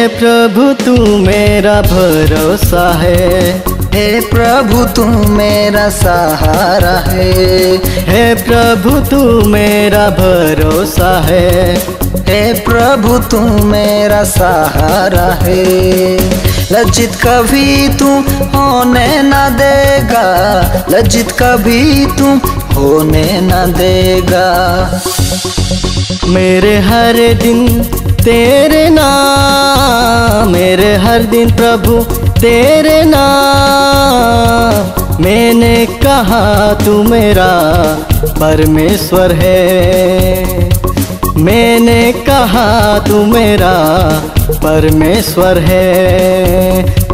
प्रभु तू मेरा भरोसा है, हे प्रभु तू मेरा सहारा है, हे प्रभु तू मेरा भरोसा है, हे प्रभु तू मेरा सहारा है। लज्जित कभी तू होने न देगा, लज्जित कभी तू होने न देगा। मेरे हर दिन तेरे नाम, मेरे हर दिन प्रभु तेरे नाम। मैंने कहा तू मेरा परमेश्वर है, मैंने कहा तू मेरा परमेश्वर है।